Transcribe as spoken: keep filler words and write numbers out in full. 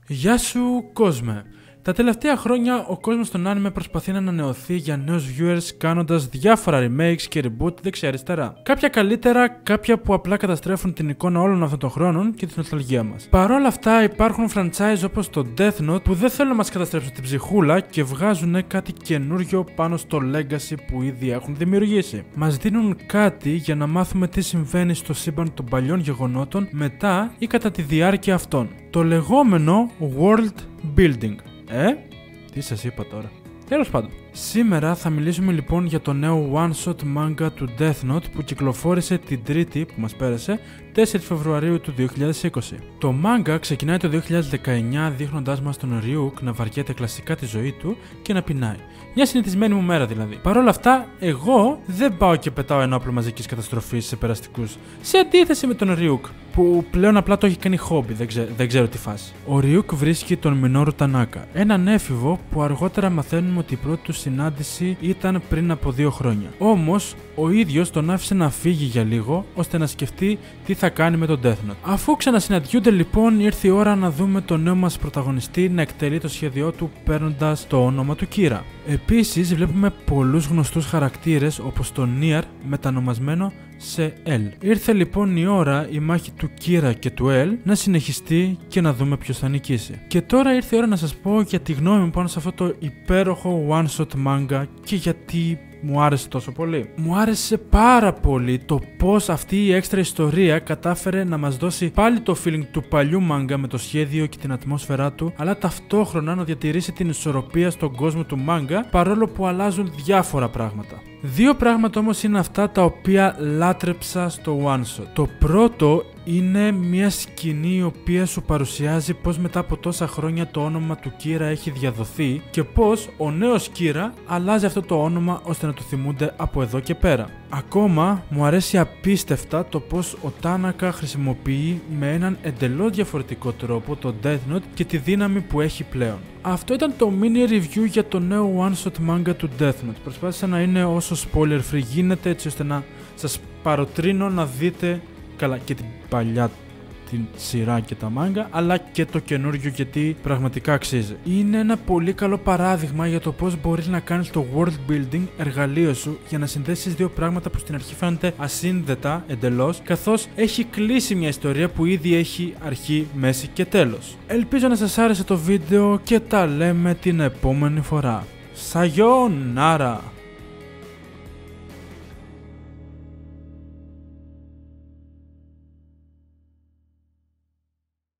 Γεια σου κόσμε! Τα τελευταία χρόνια ο κόσμος των anime προσπαθεί να ανανεωθεί για νέους viewers κάνοντας διάφορα remakes και reboot δεξιά-αριστερά. Κάποια καλύτερα, κάποια που απλά καταστρέφουν την εικόνα όλων αυτών των χρόνων και τη νοσταλγία μας. Παρ' όλα αυτά υπάρχουν franchise όπως το Death Note που δεν θέλουν να μας καταστρέψουν την ψυχούλα και βγάζουν κάτι καινούριο πάνω στο legacy που ήδη έχουν δημιουργήσει. Μας δίνουν κάτι για να μάθουμε τι συμβαίνει στο σύμπαν των παλιών γεγονότων μετά ή κατά τη διάρκεια αυτών. Το λεγόμενο world building. Ε, τι σας είπα τώρα. Τέλος πάντων. Σήμερα θα μιλήσουμε λοιπόν για το νέο one-shot manga του Death Note που κυκλοφόρησε την Τρίτη που μας πέρασε, τέσσερις Φεβρουαρίου του δύο χιλιάδες είκοσι. Το manga ξεκινάει το δύο χιλιάδες δεκαεννιά δείχνοντάς μας τον Ryuk να βαριέται κλασικά τη ζωή του και να πεινάει. Μια συνηθισμένη μου μέρα δηλαδή. Παρ' όλα αυτά, εγώ δεν πάω και πετάω ενόπλο μαζικής καταστροφής σε περαστικούς. Σε αντίθεση με τον Ryuk, που πλέον απλά το έχει κάνει χόμπι, δεν, ξέ, δεν ξέρω τι φάση. Ο Ryuk βρίσκει τον Minoru Tanaka, έναν έφηβο που αργότερα μαθαίνουμε ότι η πρώτη του συνάντηση ήταν πριν από δύο χρόνια. Όμως, ο ίδιος τον άφησε να φύγει για λίγο, ώστε να σκεφτεί τι θα κάνει με τον Death Note. Αφού ξανασυναντιούνται λοιπόν, ήρθε η ώρα να δούμε τον νέο μας πρωταγωνιστή να εκτελεί το σχέδιό του παίρνοντας το όνομα του Kira. Επίσης, βλέπουμε πολλούς γνωστούς χαρακτήρες όπως τον Nier μετανομασμένο σε L. Ήρθε λοιπόν η ώρα η μάχη του Kira και του L να συνεχιστεί και να δούμε ποιος θα νικήσει. Και τώρα ήρθε η ώρα να σας πω για τη γνώμη μου πάνω σε αυτό το υπέροχο one-shot manga και γιατί μου άρεσε τόσο πολύ. Μου άρεσε πάρα πολύ το πως αυτή η έξτρα ιστορία κατάφερε να μας δώσει πάλι το feeling του παλιού manga με το σχέδιο και την ατμόσφαιρά του, αλλά ταυτόχρονα να διατηρήσει την ισορροπία στον κόσμο του manga παρόλο που αλλάζουν διάφορα πράγματα. Δύο πράγματα όμως είναι αυτά τα οποία λάτρεψα στο one shot. Το πρώτο είναι μια σκηνή η οποία σου παρουσιάζει πως μετά από τόσα χρόνια το όνομα του Kira έχει διαδοθεί και πως ο νέος Kira αλλάζει αυτό το όνομα ώστε να το θυμούνται από εδώ και πέρα. Ακόμα μου αρέσει απίστευτα το πως ο Tanaka χρησιμοποιεί με έναν εντελώς διαφορετικό τρόπο το Death Note και τη δύναμη που έχει πλέον. Αυτό ήταν το mini review για το νέο one shot manga του Death Note. Προσπάθησα να είναι όσο spoiler free γίνεται έτσι ώστε να σας παροτρύνω να δείτε καλά και την παλιά την σειρά και τα μάγκα, αλλά και το καινούργιο γιατί πραγματικά αξίζει. Είναι ένα πολύ καλό παράδειγμα για το πώς μπορείς να κάνεις το world building εργαλείο σου για να συνδέσεις δύο πράγματα που στην αρχή φαίνονται ασύνδετα εντελώς, καθώς έχει κλείσει μια ιστορία που ήδη έχει αρχή, μέση και τέλος. Ελπίζω να σας άρεσε το βίντεο και τα λέμε την επόμενη φορά. Σαγιονάρα!